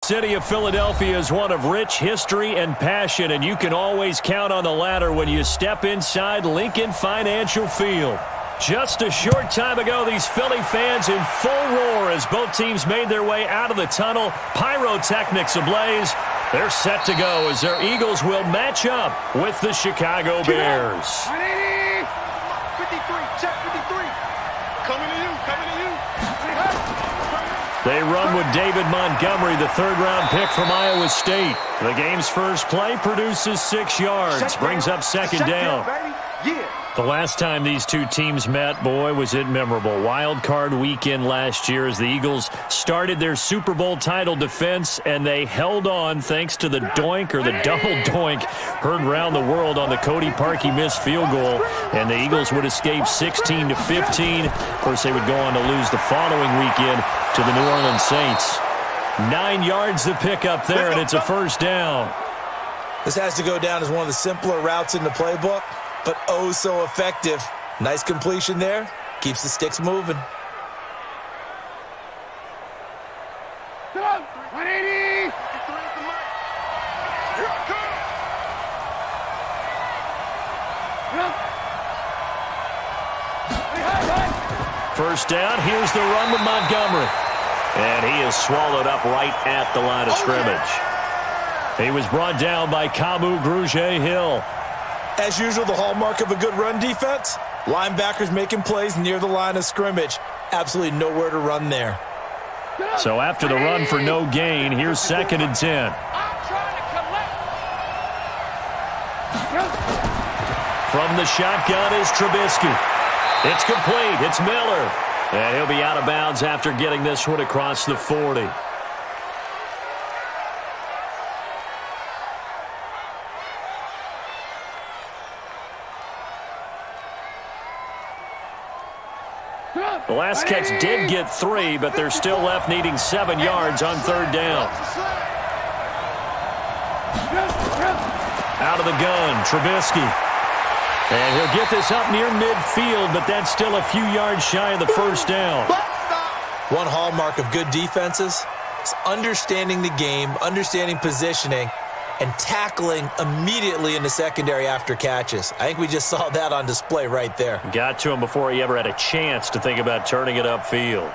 city of Philadelphia is one of rich history and passion, and you can always count on the latter when you step inside Lincoln Financial Field. Just a short time ago, these Philly fans in full roar as both teams made their way out of the tunnel. Pyrotechnics ablaze. They're set to go as their Eagles will match up with the Chicago Bears. 53, check 53. Coming to you, coming to you. They run with David Montgomery, the third-round pick from Iowa State. The game's first play produces 6 yards, brings up second down. The last time these two teams met, boy, was it memorable. Wild card weekend last year as the Eagles started their Super Bowl title defense, and they held on thanks to the doink or the double doink heard around the world on the Cody Parkey missed field goal, and the Eagles would escape 16-15. Of course, they would go on to lose the following weekend to the New Orleans Saints. 9 yards to pick up there, and it's a first down. This has to go down as one of the simpler routes in the playbook, but oh so effective. Nice completion there. Keeps the sticks moving. Come on, 180. First down, here's the run with Montgomery. And he is swallowed up right at the line of scrimmage. He was brought down by Kamu Grugier-Hill. As usual, the hallmark of a good run defense, linebackers making plays near the line of scrimmage. Absolutely nowhere to run there. So after the run for no gain, here's 2nd and 10. From the shotgun is Trubisky. It's complete. It's Miller. And he'll be out of bounds after getting this one across the 40. The last catch did get 3, but they're still left needing 7 yards on third down. Out of the gun, Trubisky. And he'll get this up near midfield, but that's still a few yards shy of the first down. One hallmark of good defenses is understanding the game, understanding positioning, and tackling immediately in the secondary after catches. I think we just saw that on display right there. Got to him before he ever had a chance to think about turning it upfield.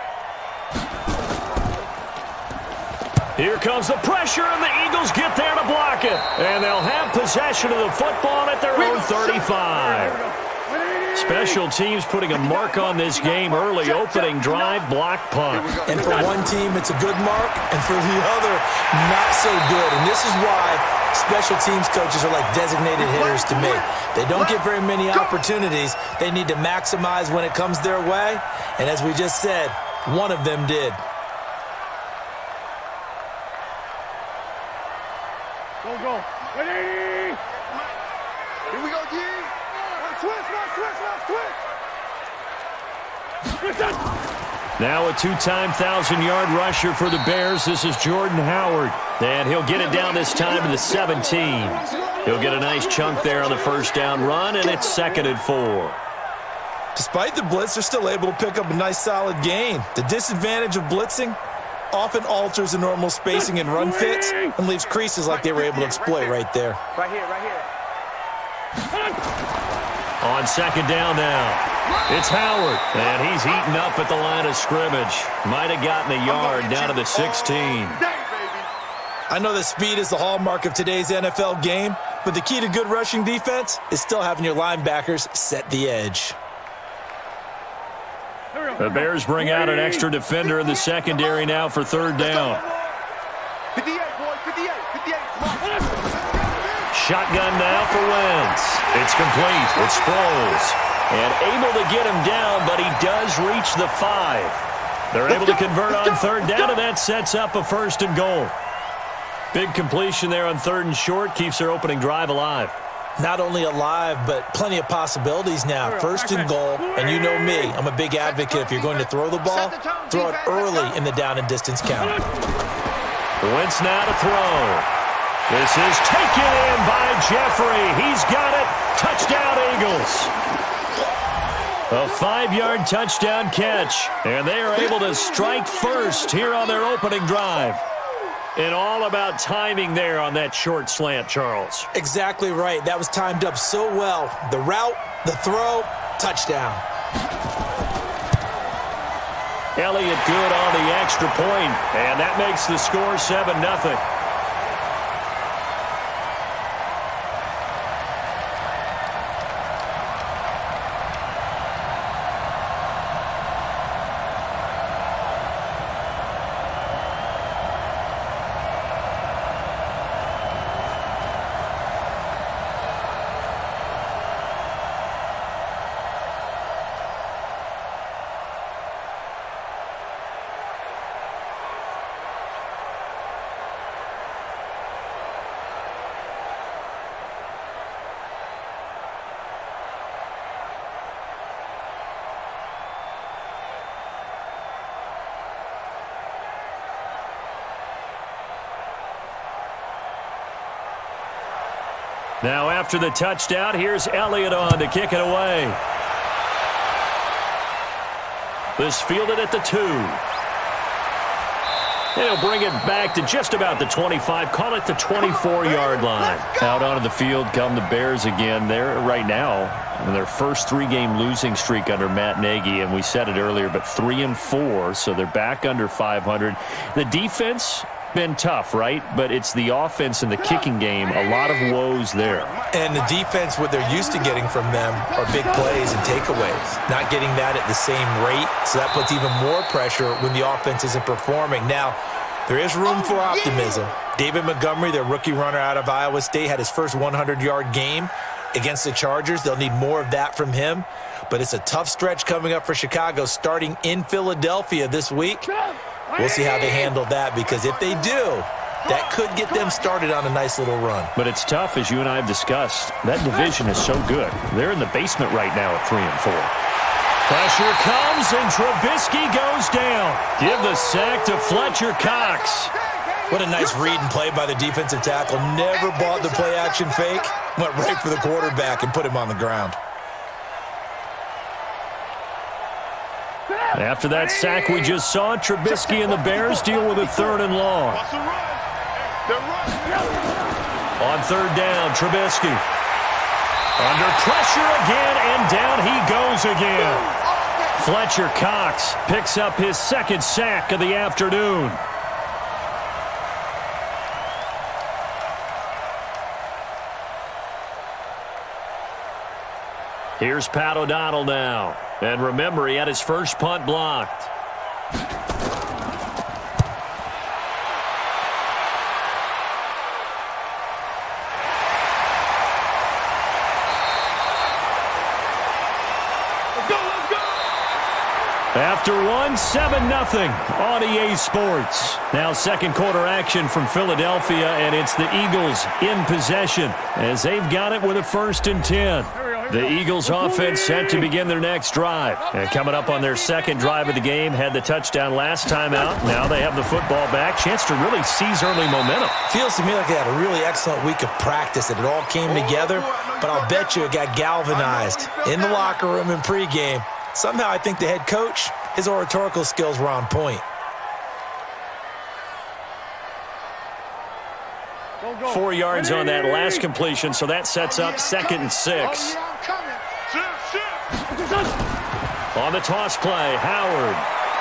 Here comes the pressure, and the Eagles get there to block it. And they'll have possession of the football at their own 35. Special teams putting a mark on this game early. Opening drive, block punt. And for one team, it's a good mark, and for the other, not so good. And this is why special teams coaches are like designated hitters to me. They don't get very many opportunities. They need to maximize when it comes their way. And as we just said, one of them did. Go. 180. Here we go, D. Twist. Now a 2-time 1,000-yard rusher for the Bears. This is Jordan Howard. And he'll get it down this time to the 17. He'll get a nice chunk there on the first down run, and it's 2nd and 4. Despite the blitz, they're still able to pick up a nice solid gain. The disadvantage of blitzing often alters the normal spacing and run fits and leaves creases like they were able to exploit right there. Right here. On second down now, it's Howard, and he's eaten up at the line of scrimmage. Might have gotten a yard down to the 16. I know that speed is the hallmark of today's NFL game, but the key to good rushing defense is still having your linebackers set the edge. The Bears bring out an extra defender in the secondary now for third down. 58, boy, 58. Shotgun now for Wentz. It's complete. It's Sproles. And able to get him down, but he does reach the 5. They're able to convert on third down, and that sets up a 1st and goal. Big completion there on 3rd and short. Keeps their opening drive alive. Not only alive, but plenty of possibilities now. 1st and goal, and you know me. I'm a big advocate. If you're going to throw the ball, throw it early in the down and distance count. Wentz now to throw. This is taken in by Jeffrey. He's got it. Touchdown, Eagles. A 5-yard touchdown catch, and they are able to strike first here on their opening drive. And all about timing there on that short slant, Charles. Exactly right. That was timed up so well. The route, the throw, touchdown. Elliott good on the extra point, and that makes the score 7-0. Now after the touchdown, here's Elliott on to kick it away. This fielded at the 2. And he'll bring it back to just about the 25. Call it the 24-yard line. Out onto the field come the Bears again. They're right now in their first 3-game losing streak under Matt Nagy. And we said it earlier, but 3-4. So they're back under 500. The defense been tough, right? But it's the offense and the kicking game. A lot of woes there. And the defense, what they're used to getting from them are big plays and takeaways. Not getting that at the same rate, so that puts even more pressure when the offense isn't performing. Now, there is room for optimism. David Montgomery, their rookie runner out of Iowa State, had his first 100-yard game against the Chargers. They'll need more of that from him. But it's a tough stretch coming up for Chicago, starting in Philadelphia this week. We'll see how they handle that, because if they do, that could get them started on a nice little run. But it's tough, as you and I have discussed. That division is so good. They're in the basement right now at 3-4. Pressure comes, and Trubisky goes down. Give the sack to Fletcher Cox. What a nice read and play by the defensive tackle. Never bought the play-action fake. Went right for the quarterback and put him on the ground. After that sack we just saw, Trubisky and the Bears deal with a 3rd and long. On 3rd down, Trubisky. Under pressure again, and down he goes again. Fletcher Cox picks up his 2nd sack of the afternoon. Here's Pat O'Donnell now. And remember, he had his first punt blocked. After one, 7-0 on EA Sports. Now 2nd quarter action from Philadelphia, and it's the Eagles in possession as they've got it with a 1st and 10. The Eagles offense set to begin their next drive. And coming up on their 2nd drive of the game, had the touchdown last time out. Now they have the football back. Chance to really seize early momentum. Feels to me like they had a really excellent week of practice, and it all came together. But I'll bet you it got galvanized in the locker room in pregame. Somehow I think the head coach, his oratorical skills were on point. 4 yards on that last completion, so that sets up 2nd and 6. On the toss play, Howard.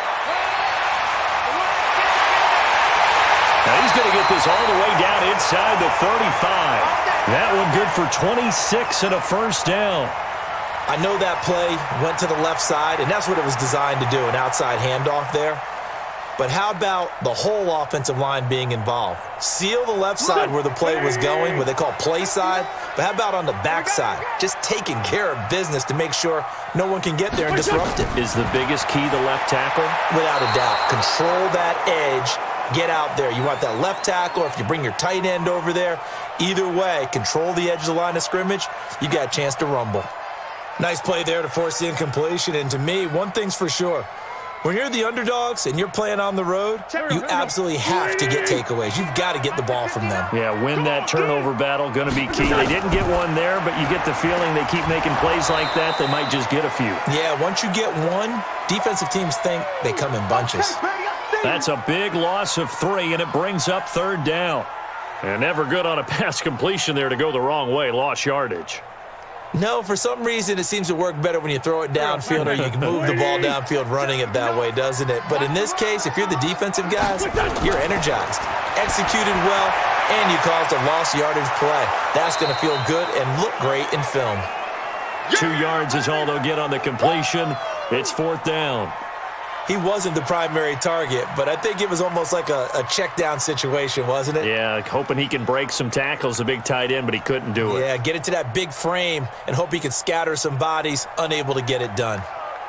Now he's going to get this all the way down inside the 35. That one good for 26 and a 1st down. I know that play went to the left side, and that's what it was designed to do, an outside handoff there. But how about the whole offensive line being involved? Seal the left side where the play was going, what they call play side. But how about on the back side? Just taking care of business to make sure no one can get there and disrupt it. Is the biggest key the left tackle? Without a doubt. Control that edge. Get out there. You want that left tackle, or if you bring your tight end over there, either way, control the edge of the line of scrimmage, you got a chance to rumble. Nice play there to force the incompletion. And to me, one thing's for sure. When you're the underdogs and you're playing on the road, you absolutely have to get takeaways. You've got to get the ball from them. Yeah, win that turnover battle, going to be key. They didn't get one there, but you get the feeling they keep making plays like that, they might just get a few. Yeah, once you get one, defensive teams think they come in bunches. That's a big loss of 3, and it brings up third down. And never good on a pass completion there to go the wrong way. Lost yardage. No, for some reason it seems to work better when you throw it downfield or you can move the ball downfield running it that way, doesn't it? But in this case, if you're the defensive guys, you're energized, executed well, and you caused a lost yardage play. That's going to feel good and look great in film. 2 yards is all they'll get on the completion. It's fourth down. He wasn't the primary target, but I think it was almost like a check down situation, wasn't it? Yeah, hoping he can break some tackles, a big tight end, but he couldn't do it. Yeah, get it to that big frame and hope he can scatter some bodies, unable to get it done.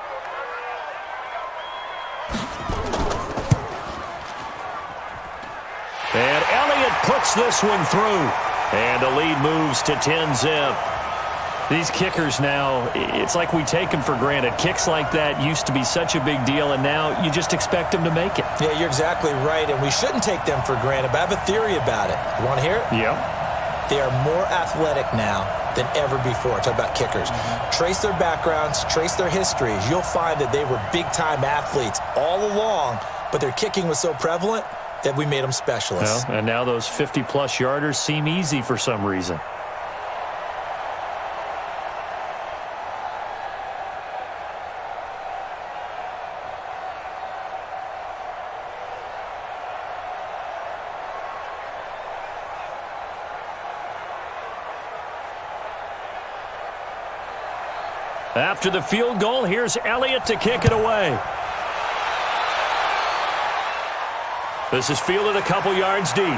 And Elliott puts this one through. And the lead moves to 10-zip. These kickers now, it's like we take them for granted. Kicks like that used to be such a big deal, and now you just expect them to make it. Yeah, you're exactly right, and we shouldn't take them for granted, but I have a theory about it. You want to hear it? Yeah. They are more athletic now than ever before. Talk about kickers. Trace their backgrounds, trace their histories. You'll find that they were big-time athletes all along, but their kicking was so prevalent that we made them specialists. Well, and now those 50-plus yarders seem easy for some reason. After the field goal, here's Elliott to kick it away. This is fielded a couple yards deep.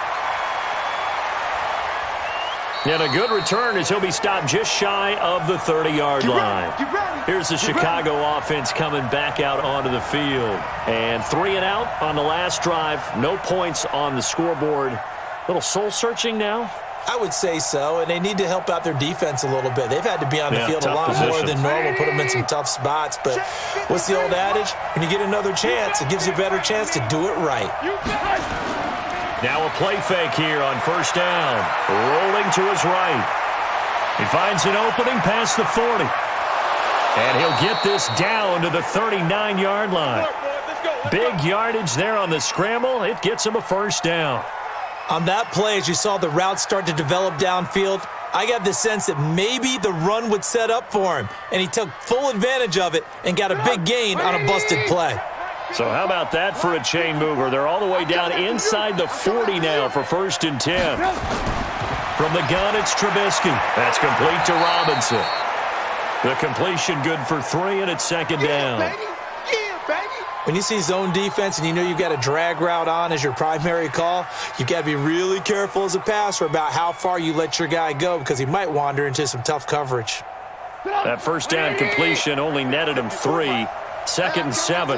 And a good return as he'll be stopped just shy of the 30-yard line. Here's the Chicago offense coming back out onto the field. And 3 and out on the last drive. No points on the scoreboard. A little soul-searching now. I would say so, and they need to help out their defense a little bit. They've had to be on the field a lot more than normal, put them in some tough spots. But what's the old adage? When you get another chance, it gives you a better chance to do it right. Now a play fake here on first down. Rolling to his right. He finds an opening past the 40. And he'll get this down to the 39-yard line. Big yardage there on the scramble. It gets him a first down. On that play, as you saw the route start to develop downfield, I got the sense that maybe the run would set up for him, and he took full advantage of it and got a big gain on a busted play. So how about that for a chain mover? They're all the way down inside the 40 now for first and 10. From the gun, it's Trubisky. That's complete to Robinson. The completion good for 3, and it's second down. When you see zone defense and you know you've got a drag route on as your primary call, you've got to be really careful as a passer about how far you let your guy go because he might wander into some tough coverage. That first down completion only netted him 3. Second and 7.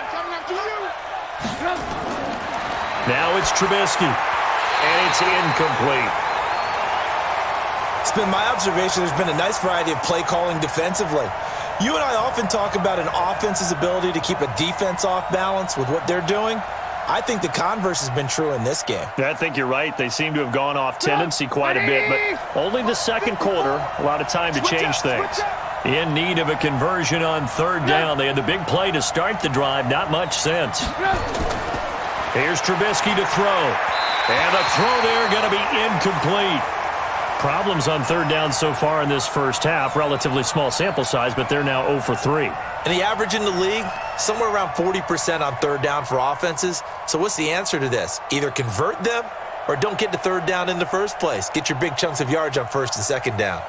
Now it's Trubisky, and it's incomplete. It's been my observation there's been a nice variety of play calling defensively. You and I often talk about an offense's ability to keep a defense off balance with what they're doing. I think the converse has been true in this game. I think you're right. They seem to have gone off tendency quite a bit, but only the second quarter, a lot of time to change things. In need of a conversion on third down. They had the big play to start the drive. Not much sense. Here's Trubisky to throw. And the throw there going to be incomplete. Problems on third down so far in this first half. Relatively small sample size, but they're now 0 for 3. And the average in the league, somewhere around 40% on third down for offenses. So what's the answer to this? Either convert them or don't get to third down in the first place. Get your big chunks of yards on first and second down.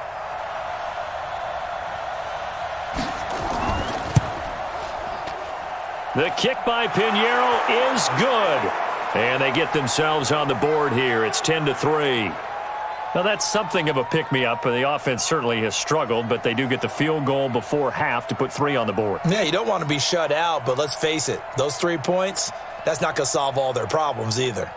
The kick by Pinheiro is good. And they get themselves on the board here. It's 10-3. Now, that's something of a pick-me-up. The offense certainly has struggled, but they do get the field goal before half to put 3 on the board. Yeah, you don't want to be shut out, but let's face it. Those 3 points, that's not going to solve all their problems either.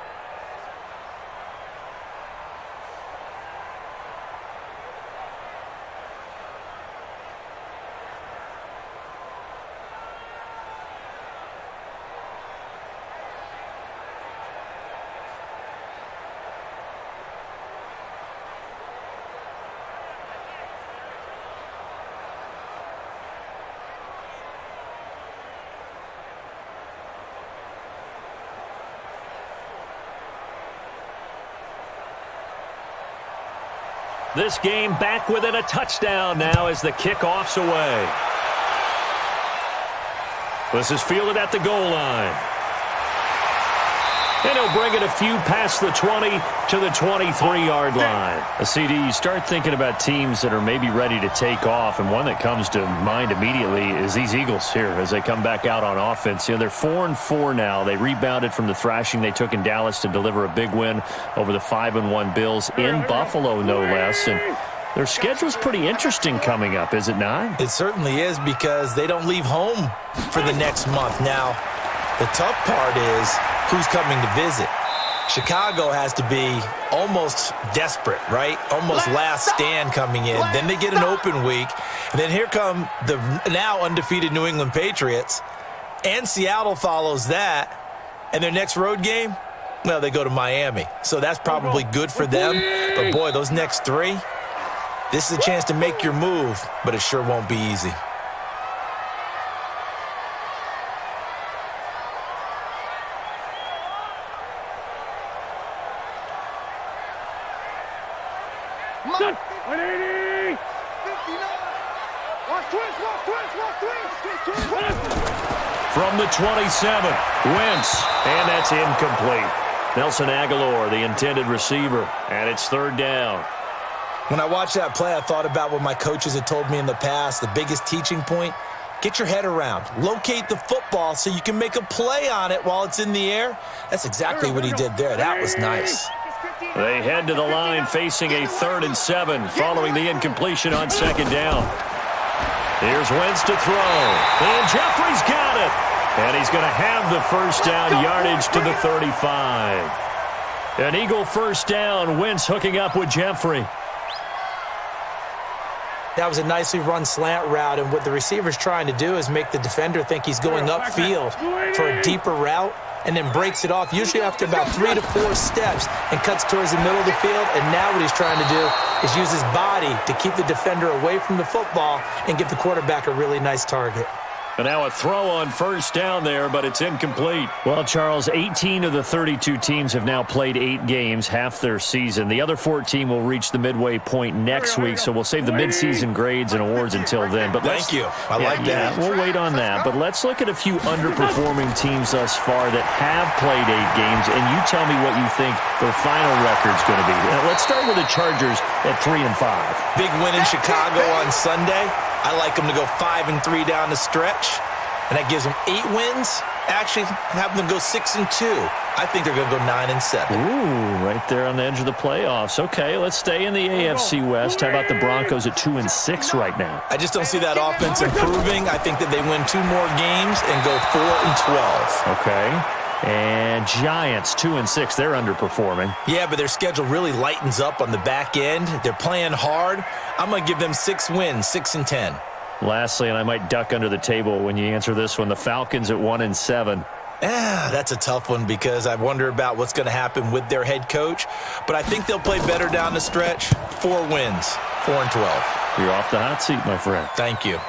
This game back within a touchdown now as the kickoff's away. This is fielded at the goal line. And he'll bring it a few past the 20 to the 23-yard line. A CD, you start thinking about teams that are maybe ready to take off, and one that comes to mind immediately is these Eagles here as they come back out on offense. You know, they're 4-4 now. They rebounded from the thrashing they took in Dallas to deliver a big win over the 5-1 Bills in Buffalo, no less. And their schedule's pretty interesting coming up, is it not? It certainly is, because they don't leave home for the next month. Now, the tough part is who's coming to visit. Chicago has to be almost desperate, right? Almost last stand coming in. Then they get an open week. And then here come the now undefeated New England Patriots. And Seattle follows that. And their next road game, well, they go to Miami. So that's probably good for them. But, boy, those next three, this is a chance to make your move, but it sure won't be easy. From the 27, Wentz, and that's incomplete. Nelson Aguilar, the intended receiver, and it's third down. When I watched that play, I thought about what my coaches had told me in the past. The biggest teaching point, get your head around. Locate the football so you can make a play on it while it's in the air. That's exactly what he did there. That was nice. They head to the line facing a 3rd and 7 following the incompletion on second down. Here's Wentz to throw, and Jeffrey's got it. And he's going to have the first down, yardage to the 35. An Eagle first down, Wentz hooking up with Jeffrey. That was a nicely run slant route, and what the receiver's trying to do is make the defender think he's going upfield for a deeper route, and then breaks it off, usually after about 3 to 4 steps, and cuts towards the middle of the field. And now what he's trying to do is use his body to keep the defender away from the football and give the quarterback a really nice target. And now a throw on first down there, but it's incomplete. Well, Charles, 18 of the 32 teams have now played 8 games, half their season. The other 14 will reach the midway point next week, so we'll save the midseason grades and awards until then. But thank you. I like that. Yeah, we'll wait on that. But let's look at a few underperforming teams thus far that have played 8 games, and you tell me what you think their final record's going to be. Let's start with the Chargers at 3-5. Big win in Chicago on Sunday. I like them to go 5-3 down the stretch, and that gives them 8 wins. Actually, have them go 6-2. I think they're going to go 9-7. Ooh, right there on the edge of the playoffs. Okay, let's stay in the AFC West. How about the Broncos at 2-6 right now? I just don't see that offense improving. I think that they win 2 more games and go 4-12. Okay. And Giants, 2-6. They're underperforming. Yeah, but their schedule really lightens up on the back end. They're playing hard. I'm going to give them 6 wins, 6-10. Lastly, and I might duck under the table when you answer this one, the Falcons at 1-7. That's a tough one because I wonder about what's going to happen with their head coach. But I think they'll play better down the stretch. 4 wins, 4-12. You're off the hot seat, my friend. Thank you.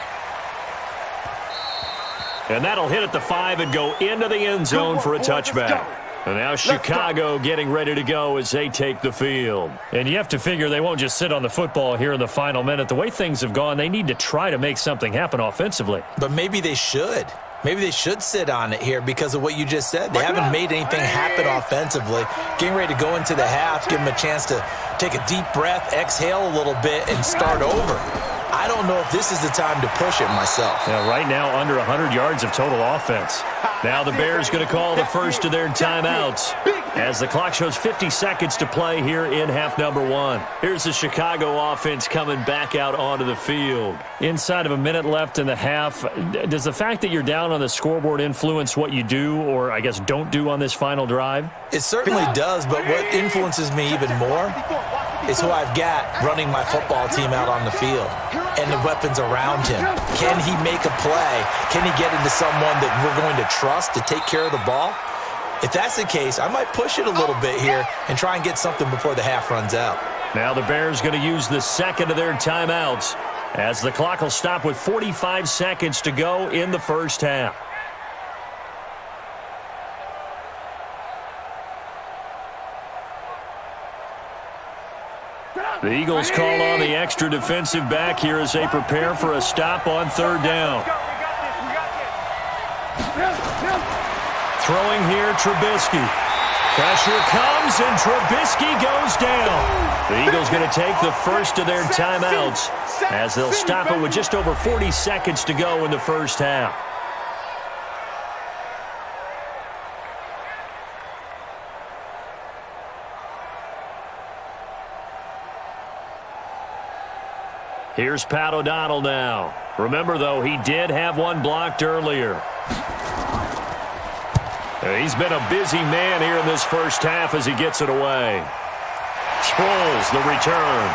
And that'll hit at the 5 and go into the end zone for a touchback. And now Chicago getting ready to go as they take the field. And you have to figure they won't just sit on the football here in the final minute. The way things have gone, they need to try to make something happen offensively. But maybe they should. Maybe they should sit on it here because of what you just said. They haven't made anything happen offensively. Getting ready to go into the half, give them a chance to take a deep breath, exhale a little bit, and start over. I don't know if this is the time to push it myself. Yeah, right now under 100 yards of total offense. Now the Bears going to call the first of their timeouts as the clock shows 50 seconds to play here in half number 1. Here's the Chicago offense coming back out onto the field. Inside of a minute left in the half, does the fact that you're down on the scoreboard influence what you do or, I guess, don't do on this final drive? It certainly does, but what influences me even more is who I've got running my football team out on the field and the weapons around him. Can he make a play? Can he get into someone that we're going to trust to take care of the ball? If that's the case, I might push it a little bit here and try and get something before the half runs out. Now the Bears going to use the second of their timeouts as the clock will stop with 45 seconds to go in the first half. The Eagles call on the extra defensive back here as they prepare for a stop on third down. Throwing here, Trubisky. Pressure comes, and Trubisky goes down. The Eagles going to take the first of their timeouts as they'll stop it with just over 40 seconds to go in the first half. Here's Pat O'Donnell now. Remember, though, he did have one blocked earlier. He's been a busy man here in this first half as he gets it away. Sproles, the return.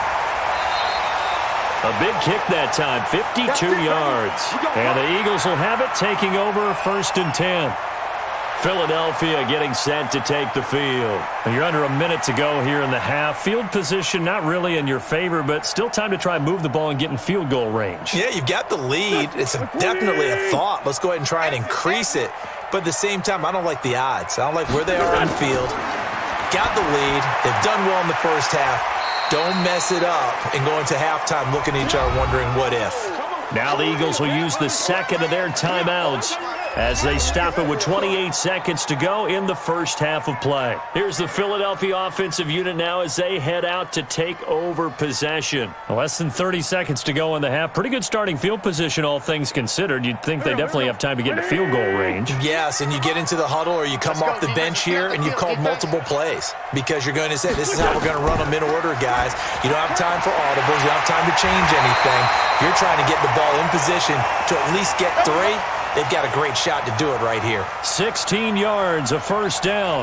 A big kick that time, 52 yards. And the Eagles will have it, taking over 1st and 10. Philadelphia getting set to take the field. And you're under a minute to go here in the half. Field position not really in your favor, but still time to try and move the ball and get in field goal range. Yeah, you've got the lead. It's definitely a thought. Let's go ahead and try and increase it. But at the same time, I don't like the odds. I don't like where they are on the field. Got the lead. They've done well in the first half. Don't mess it up and go into halftime looking at each other wondering what if. Now the Eagles will use the second of their timeouts as they stop it with 28 seconds to go in the first half of play. Here's the Philadelphia offensive unit now as they head out to take over possession. Less than 30 seconds to go in the half. Pretty good starting field position, all things considered. You'd think they definitely have time to get into field goal range. Yes, and you get into the huddle or you come off the bench here and you've called multiple plays because you're going to say, this is how we're going to run them in order, guys. You don't have time for audibles. You don't have time to change anything. You're trying to get the ball in position to at least get 3. They've got a great shot to do it right here. 16 yards, a first down.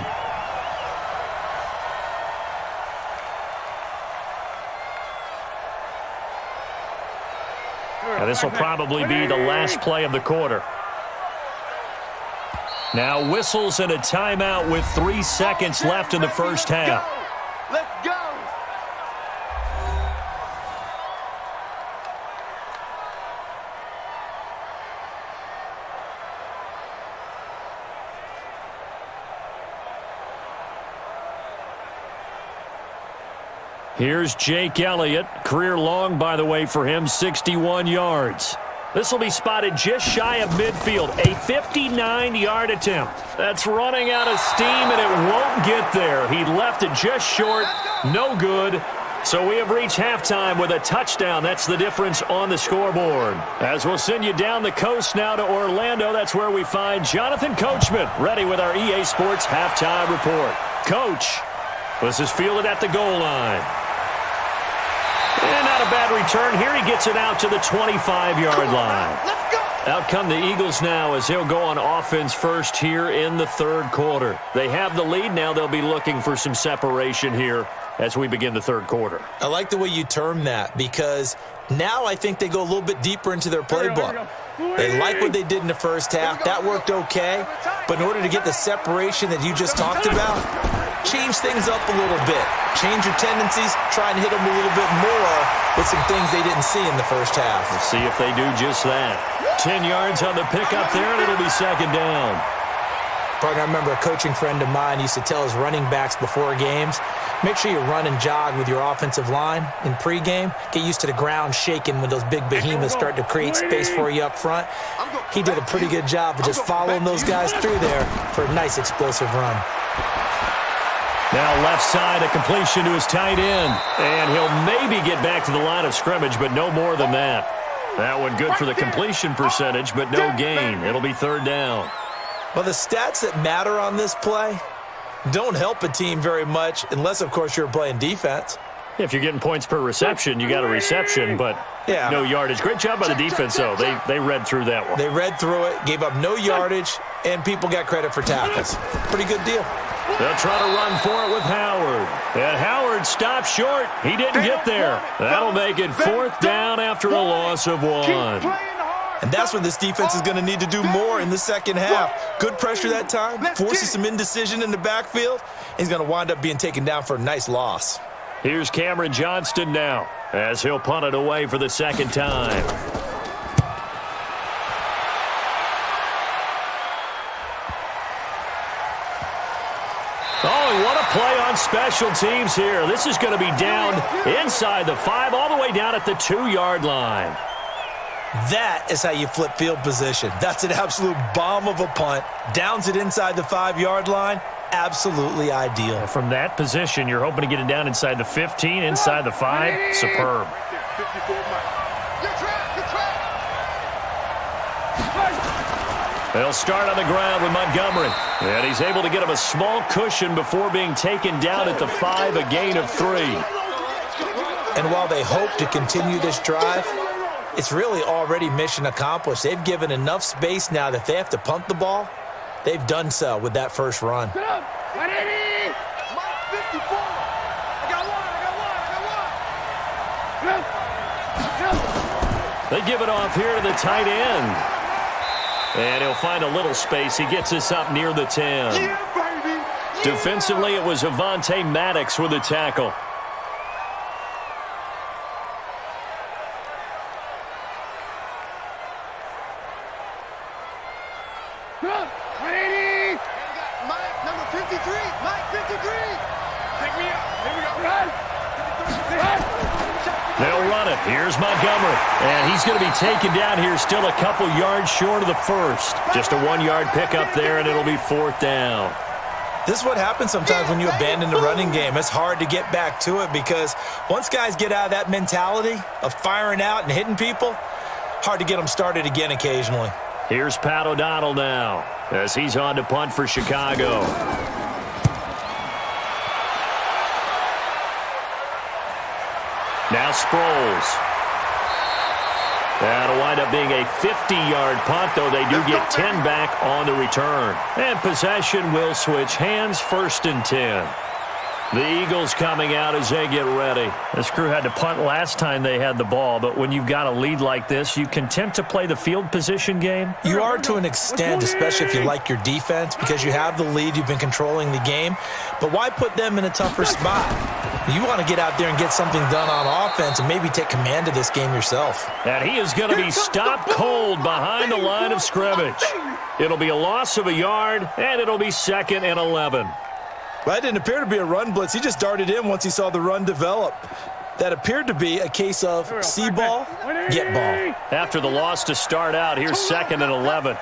Now this will probably be the last play of the quarter. Now whistles and a timeout with 3 seconds left in the first half. Let's go. Here's Jake Elliott. Career long, by the way, for him, 61 yards. This will be spotted just shy of midfield. A 59-yard attempt. That's running out of steam, and it won't get there. He left it just short. No good. So we have reached halftime with a touchdown. That's the difference on the scoreboard. As we'll send you down the coast now to Orlando, that's where we find Jonathan Coachman, ready with our EA Sports halftime report. Coach, this is fielded at the goal line. And not a bad return here. He gets it out to the 25-yard line. Let's go. Out come the Eagles now as they'll go on offense first here in the third quarter. They have the lead. Now they'll be looking for some separation here as we begin the third quarter. I like the way you term that because now I think they go a little bit deeper into their playbook. They like what they did in the first half. That worked okay. But in order to get the separation that you just talked about, change things up a little bit. Change your tendencies. Try and hit them a little bit more with some things they didn't see in the first half. Let's see if they do just that. 10 yards on the pickup there, and it'll be second down. Partner, I remember a coaching friend of mine used to tell his running backs before games, make sure you run and jog with your offensive line in pregame. Get used to the ground shaking when those big behemoths start to create space for you up front. He did a pretty good job of just following those guys through there for a nice explosive run. Now left side, a completion to his tight end. And he'll maybe get back to the line of scrimmage, but no more than that. That one good for the completion percentage, but no gain. It'll be third down. Well, the stats that matter on this play don't help a team very much unless, of course, you're playing defense. If you're getting points per reception, you got a reception, but no yardage. Great job by the defense, though. They read through that one. They read through it, gave up no yardage, and people got credit for tackles. Pretty good deal. They'll try to run for it with Howard. And Howard stopped short. He didn't get there. That'll make it fourth down after a loss of 1. And that's what this defense is going to need to do more in the second half. Good pressure that time, forces some indecision in the backfield. He's going to wind up being taken down for a nice loss. Here's Cameron Johnston now as he'll punt it away for the second time. Oh, what a play on on special teams here. This is going to be down inside the 5, all the way down at the 2-yard line. That is how you flip field position. That's an absolute bomb of a punt. Downs it inside the 5-yard line. Absolutely ideal. From that position, you're hoping to get it down inside the 15, inside the 5. Superb. They'll start on the ground with Montgomery. And he's able to get him a small cushion before being taken down at the 5, a gain of 3. And while they hope to continue this drive, it's really already mission accomplished. They've given enough space now that if they have to punt the ball, they've done so with that first run. They give it off here to the tight end. And he'll find a little space. He gets us up near the 10. Defensively, it was Avonte Maddox with the tackle. They'll run it. Here's Montgomery. And he's going to be taken down here still a couple yards short of the first. Just a 1-yard pickup there, and it'll be 4th down. This is what happens sometimes when you abandon the running game. It's hard to get back to it because once guys get out of that mentality of firing out and hitting people, hard to get them started again occasionally. Here's Pat O'Donnell now as he's on to punt for Chicago. Now Sproles. That'll wind up being a 50-yard punt, though they do get 10 back on the return. And possession will switch hands, 1st and 10. The Eagles coming out as they get ready. This crew had to punt last time they had the ball, but when you've got a lead like this, you content to play the field position game? You are to an extent, especially if you like your defense, because you have the lead, you've been controlling the game. But why put them in a tougher spot? You want to get out there and get something done on offense and maybe take command of this game yourself. And he is going to be stopped cold behind the line of scrimmage. It'll be a loss of a yard, and it'll be 2nd and 11. Well, that didn't appear to be a run blitz. He just darted in once he saw the run develop. That appeered to be a case of see ball, get ball. After the loss to start out, here's 2nd and 11.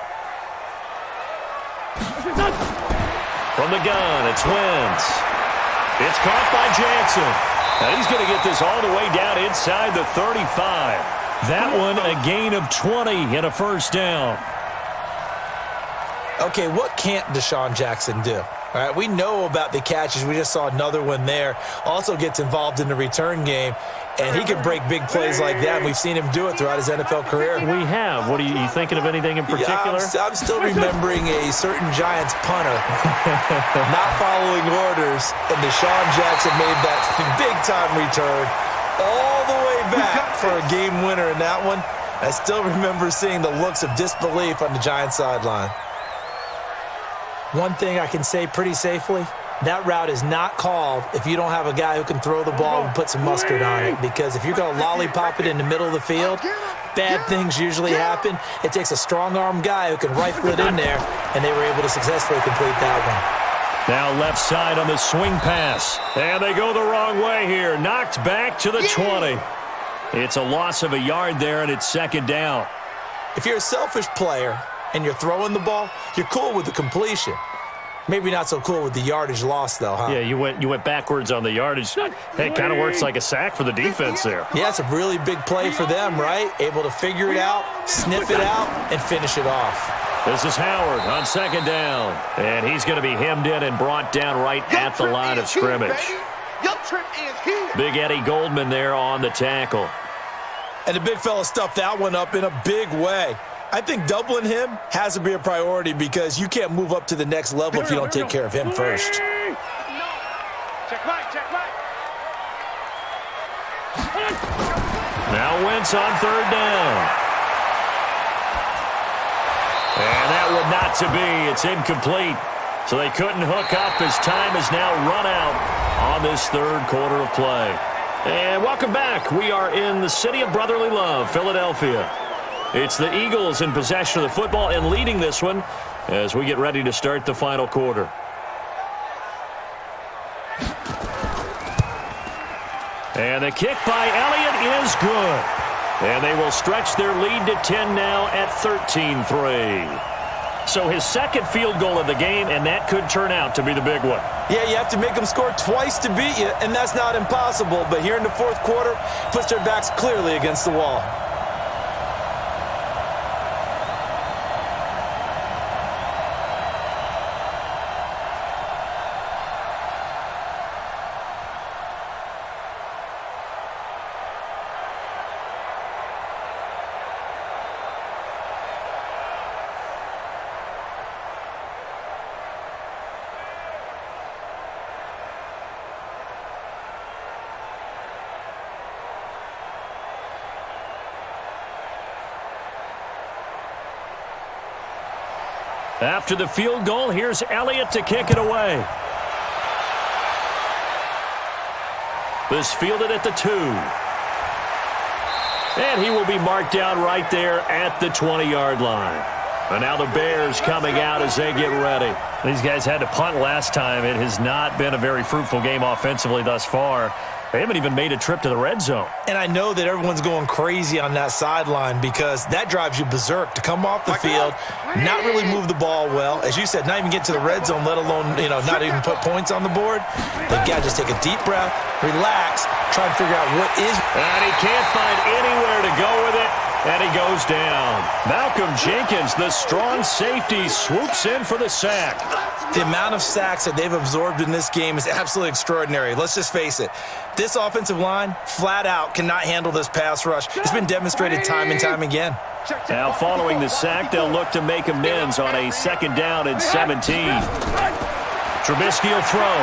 From the gun, it's Wentz. It's caught by Jansen. Now he's going to get this all the way down inside the 35. That one a gain of 20 and a 1st down. Okay, what can't Deshaun Jackson do? All right, we know about the catches. We just saw another one there. Also gets involved in the return game, and he can break big plays like that. And we've seen him do it throughout his NFL career. We have. What are you thinking of anything in particular? Yeah, I'm still remembering a certain Giants punter not following orders, and Deshaun Jackson made that big-time return all the way back for a game winner in that one. I still remember seeing the looks of disbelief on the Giants sideline. One thing I can say pretty safely, that route is not called if you don't have a guy who can throw the ball and put some mustard on it. Because if you're going to lollipop it in the middle of the field, bad things usually happen. It takes a strong-arm guy who can rifle it in there, and they were able to successfully complete that one. Now left side on the swing pass. And they go the wrong way here. Knocked back to the 20. It's a loss of a yard there, and it's 2nd down. If you're a selfish player and you're throwing the ball, you're cool with the completion. Maybe not so cool with the yardage loss, though, huh? Yeah, you went backwards on the yardage. Hey, it kind of works like a sack for the defense there. Yeah, it's a really big play for them, right? Able to figure it out, sniff it out, and finish it off. This is Howard on 2nd down. And he's going to be hemmed in and brought down right at the line of scrimmage. Big Eddie Goldman there on the tackle. And the big fella stuffed that one up in a big way. I think doubling him has to be a priority because you can't move up to the next level if you don't take care of him first. Now Wentz on 3rd down. And that would not to be. It's incomplete. So they couldn't hook up as time is now run out on this 3rd quarter of play. And welcome back. We are in the city of brotherly love, Philadelphia. It's the Eagles in possession of the football and leading this one as we get ready to start the final quarter. And the kick by Elliott is good. And they will stretch their lead to 10 now at 13-3. So his second field goal of the game, and that could turn out to be the big one. Yeah, you have to make them score twice to beat you, and that's not impossible. But here in the fourth quarter, puts their backs clearly against the wall. After the field goal, here's Elliott to kick it away. This fielded at the 2. And he will be marked down right there at the 20-yard line. And now the Bears coming out as they get ready. These guys had to punt last time. It has not been a very fruitful game offensively thus far. They haven't even made a trip to the red zone. And I know that everyone's going crazy on that sideline because that drives you berserk to come off the field, not really move the ball well. As you said, not even get to the red zone, let alone, not even put points on the board. They've got to just take a deep breath, relax, try and figure out what is. And he can't find anywhere to go with it. And he goes down. Malcolm Jenkins, the strong safety, swoops in for the sack. The amount of sacks that they've absorbed in this game is absolutely extraordinary. Let's just face it. This offensive line, flat out, cannot handle this pass rush. It's been demonstrated time and time again. Now, following the sack, they'll look to make amends on a 2nd down and 17. Trubisky will throw.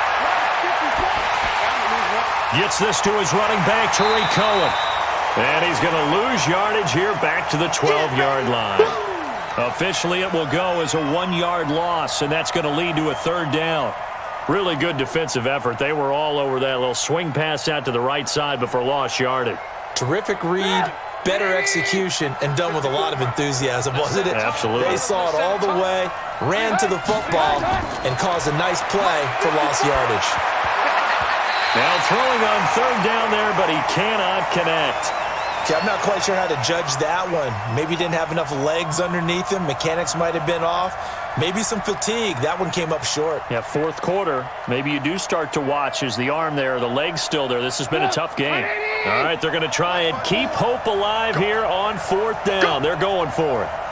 Gets this to his running back, Tariq Cohen. And he's going to lose yardage here back to the 12-yard line. Officially, it will go as a 1-yard loss, and that's going to lead to a 3rd down. Really good defensive effort. They were all over that little swing pass out to the right side before lost yardage. Terrific read, better execution, and done with a lot of enthusiasm, wasn't it? Absolutely. They saw it all the way, ran to the football, and caused a nice play for lost yardage. Now throwing on 3rd down there, but he cannot connect. Okay, I'm not quite sure how to judge that one. Maybe he didn't have enough legs underneath him. Mechanics might have been off. Maybe some fatigue. That one came up short. Yeah, 4th quarter. Maybe you do start to watch as the arm there, the leg's still there. This has been a tough game. All right, they're going to try and keep hope alive here on 4th down. They're going for it.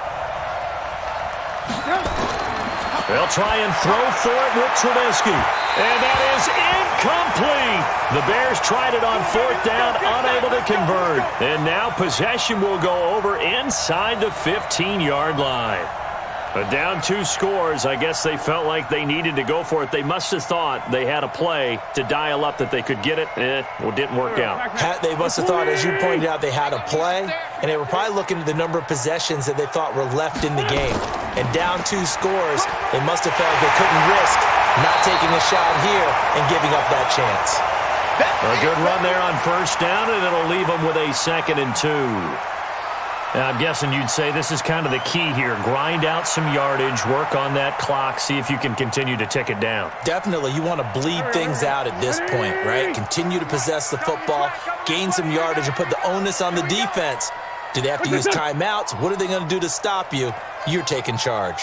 They'll try and throw for it with Trubisky. And that is incomplete. The Bears tried it on 4th down, unable to convert. And now possession will go over inside the 15-yard line. But down 2 scores, I guess they felt like they needed to go for it. They must have thought they had a play to dial up that they could get it. Well, it didn't work out. They must have thought, as you pointed out, they had a play, and they were probably looking at the number of possessions that they thought were left in the game. And down 2 scores, they must have felt like they couldn't risk not taking a shot here and giving up that chance. A good run there on 1st down, and it'll leave them with a 2nd and 2. I'm guessing you'd say this is kind of the key here. Grind out some yardage, work on that clock, see if you can continue to tick it down. Definitely. You want to bleed things out at this point, right? Continue to possess the football, gain some yardage, and put the onus on the defense. Do they have to use timeouts? What are they going to do to stop you? You're taking charge.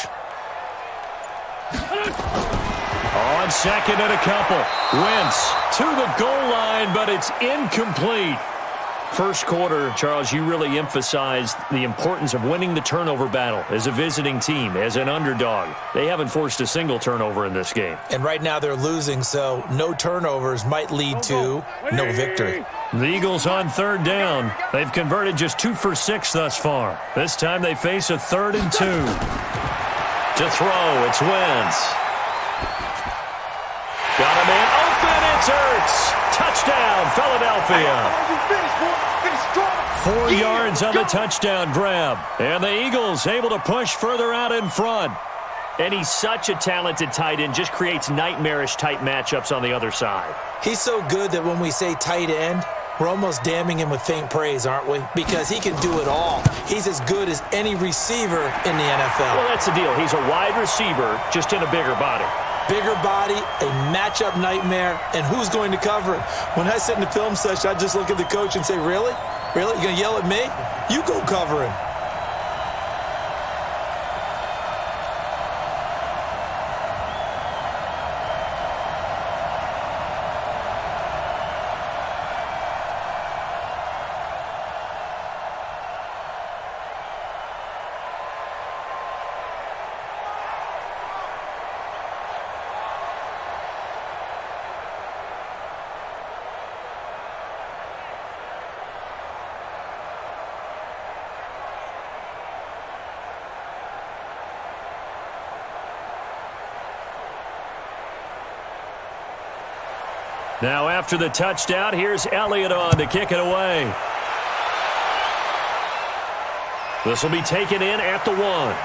On 2nd and a couple. Wentz to the goal line, but it's incomplete. 1st quarter, Charles, you really emphasized the importance of winning the turnover battle as a visiting team, as an underdog. They haven't forced a single turnover in this game. And right now they're losing, so no turnovers might lead to no victory. The Eagles on 3rd down. They've converted just 2 for 6 thus far. This time they face a 3rd and 2. To throw, it's Wentz. Got a man open, it's Ertz. Touchdown, Philadelphia. 4 yards on the touchdown grab. And the Eagles able to push further out in front. And he's such a talented tight end, just creates nightmarish-type matchups on the other side. He's so good that when we say tight end, we're almost damning him with faint praise, aren't we? Because he can do it all. He's as good as any receiver in the NFL. Well, that's the deal. He's a wide receiver, just in a bigger body. Bigger body, a matchup nightmare, and who's going to cover him? When I sit in the film session, I just look at the coach and say, really? Really? You going to yell at me? You go cover him. Now after the touchdown, here's Elliott on to kick it away. This will be taken in at the 1.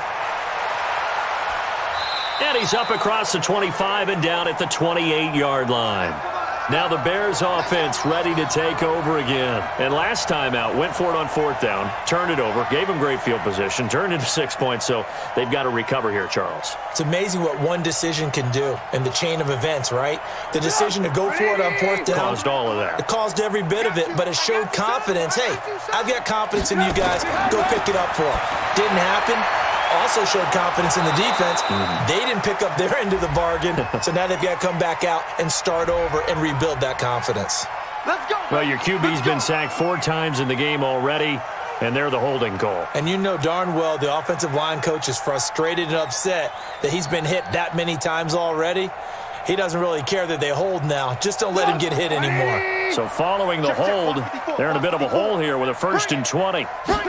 And he's up across the 25 and down at the 28-yard line. Now the Bears offense ready to take over again. And last time out, went for it on 4th down, turned it over, gave them great field position, turned into 6 points, so they've got to recover here, Charles. It's amazing what one decision can do in the chain of events, right? The decision to go for it on 4th down. Caused all of that. It caused every bit of it, but it showed confidence. Hey, I've got confidence in you guys. Go pick it up for them. Didn't happen. Also showed confidence in the defense. They didn't pick up their end of the bargain, so now they've got to come back out and start over and rebuild that confidence. Let's go. Well, your QB's been sacked 4 times in the game already, and they're the holding call. And you know darn well the offensive line coach is frustrated and upset that he's been hit that many times already. He doesn't really care that they hold now. Just don't let him get hit anymore. So following the hold, they're in a bit of a hole here with a 1st and 20.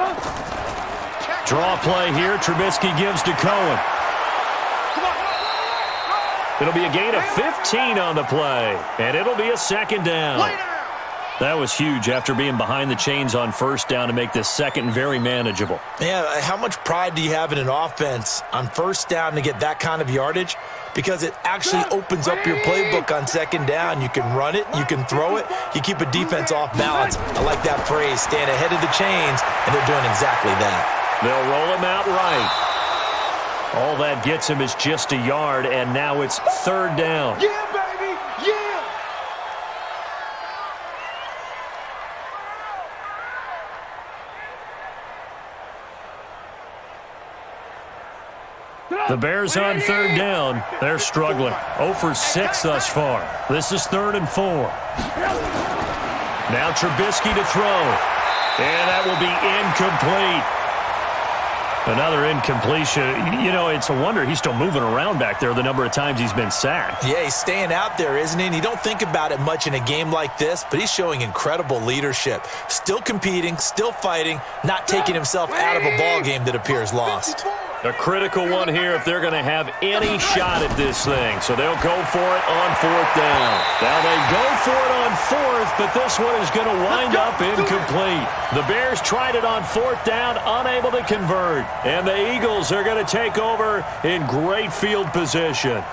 Draw play here. Trubisky gives to Cohen. It'll be a gain of 15 on the play, and it'll be a 2nd down. That was huge after being behind the chains on 1st down to make this 2nd very manageable. Yeah, how much pride do you have in an offense on 1st down to get that kind of yardage? Because it actually opens up your playbook on 2nd down. You can run it, you can throw it, you keep a defense off balance. I like that phrase, stand ahead of the chains, and they're doing exactly that. They'll roll him out right. All that gets him is just a yard, and now it's 3rd down. Yeah, baby, yeah. The Bears on 3rd down. They're struggling. 0 for 6 thus far. This is 3rd and 4. Now Trubisky to throw. And that will be incomplete. Another incompletion. You know, it's a wonder he's still moving around back there the number of times he's been sacked. Yeah, he's staying out there, isn't he? And you don't think about it much in a game like this, but he's showing incredible leadership. Still competing, still fighting, not taking himself out of a ball game that appears lost. A critical one here if they're going to have any shot at this thing. So they'll go for it on 4th down. Now they go for it on 4th, but this one is going to wind up incomplete. The Bears tried it on 4th down, unable to convert. And the Eagles are going to take over in great field position.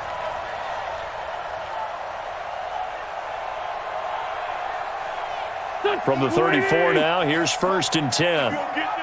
From the 34 now, here's 1st and 10.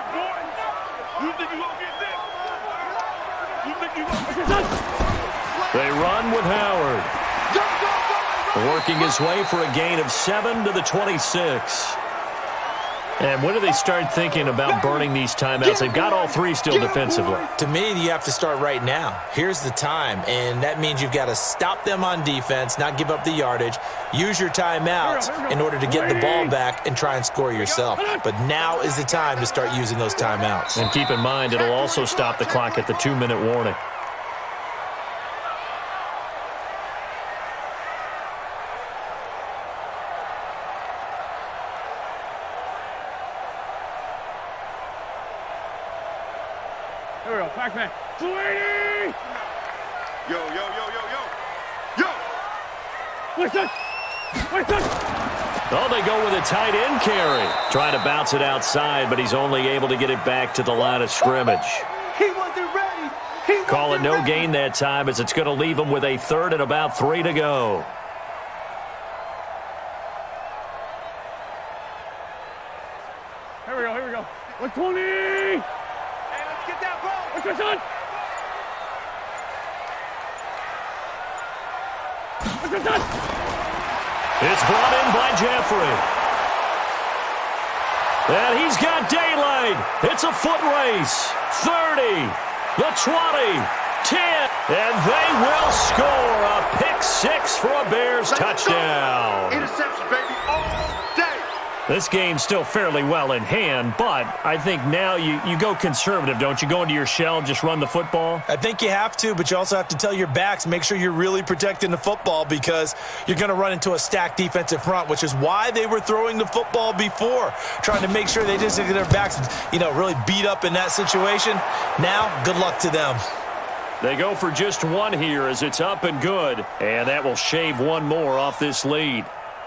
They run with Howard. Working his way for a gain of 7 to the 26. And when do they start thinking about burning these timeouts? They've got all 3 still defensively. To me, you have to start right now. Here's the time, and that means you've got to stop them on defense, not give up the yardage, use your timeouts in order to get the ball back and try and score yourself. But now is the time to start using those timeouts. And keep in mind, it'll also stop the clock at the 2-minute warning. Here we go, Pac-Man. 280! Yo, yo, yo, yo, yo. Yo! Listen! Listen! Oh, they go with a tight end carry. Trying to bounce it outside, but he's only able to get it back to the line of scrimmage. He wasn't ready. Call it no gain that time as it's going to leave him with a 3rd and about 3 to go. Here we go, here we go. 120! Hey, let's get that ball. What's your son? It's brought in by Jeffrey. And he's got daylight. It's a foot race. 30, the 20, 10, and they will score a pick six for a Bears touchdown. Interception, baby, all day. This game's still fairly well in hand, but I think now you go conservative, don't you? Go into your shell, just run the football? I think you have to, but you also have to tell your backs, make sure you're really protecting the football because you're going to run into a stacked defensive front, which is why they were throwing the football before, trying to make sure they just get their backs, really beat up in that situation. Now, good luck to them. They go for just one here as it's up and good, and that will shave one more off this lead.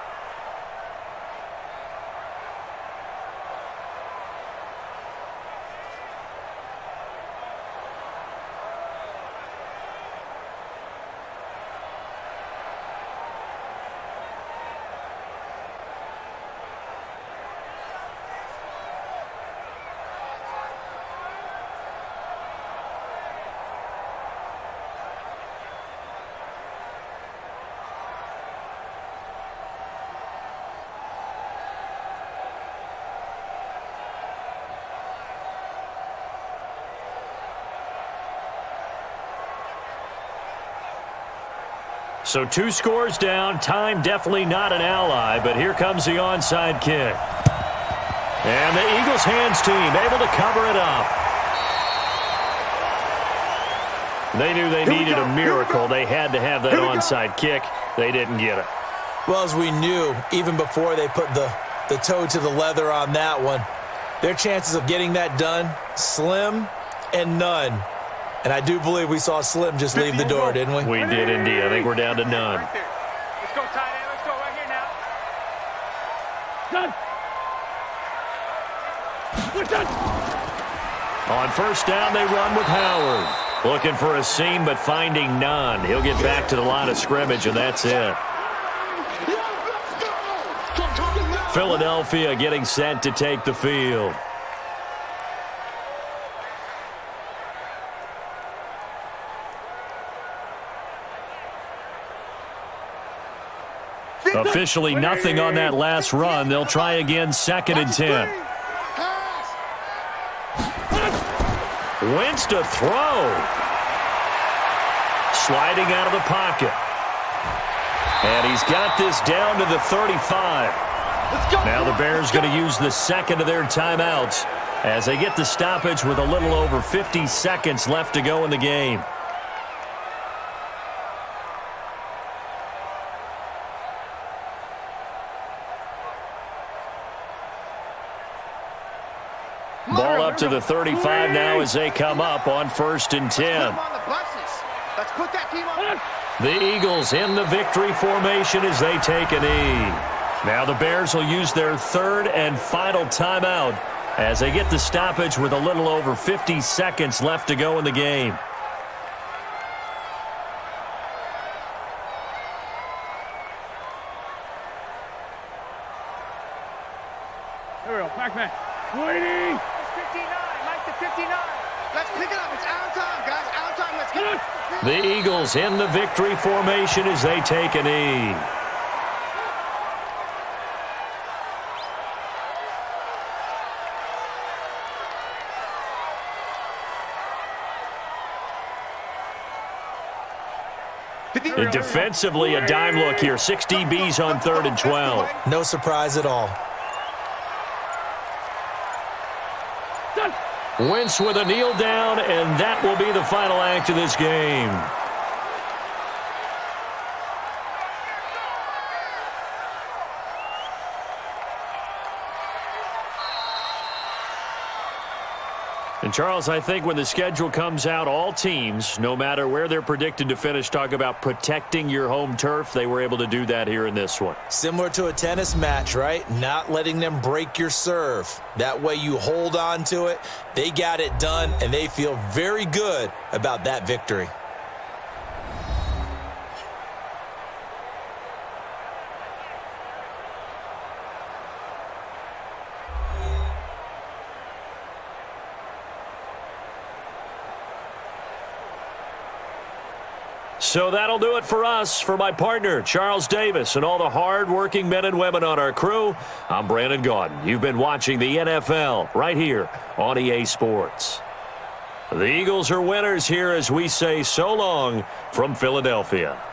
So 2 scores down. Time definitely not an ally, but here comes the onside kick. And the Eagles hands team able to cover it up. They knew they needed a miracle. They had to have that onside kick. They didn't get it. Well, as we knew, even before they put the toe to the leather on that one, their chances of getting that done, slim and none. And I do believe we saw Slim just leave the door, didn't we? We did indeed. I think we're down to none. Right there. Let's go, tight end. Let's go right here now. Done. On first down, they run with Howard. Looking for a seam, but finding none. He'll get back to the line of scrimmage, and that's it. Philadelphia getting set to take the field. Officially nothing on that last run. They'll try again, 2nd and 10. Wentz to throw. Sliding out of the pocket. And he's got this down to the 35. Now the Bears going to use the second of their timeouts as they get the stoppage with a little over 50 seconds left to go in the game. Ball up to the 35 now as they come up on 1st and 10. The Eagles in the victory formation as they take a knee. Now the Bears will use their 3rd and final timeout as they get the stoppage with a little over 50 seconds left to go in the game. Here we go. Back man. Waiting. 59. Mike to 59. Let's pick it up. It's our time, guys. Our time. Let's get it. The Eagles in the victory formation as they take a knee. Defensively, a dime look here. 6 DBs on 3rd and 12. No surprise at all. Wentz with a kneel down, and that will be the final act of this game. And, Charles, I think when the schedule comes out, all teams, no matter where they're predicted to finish, talk about protecting your home turf. They were able to do that here in this one. Similar to a tennis match, right? Not letting them break your serve. That way you hold on to it. They got it done, and they feel very good about that victory. So that'll do it for us. For my partner, Charles Davis, and all the hard-working men and women on our crew, I'm Brandon Gaudin. You've been watching the NFL right here on EA Sports. The Eagles are winners here as we say so long from Philadelphia.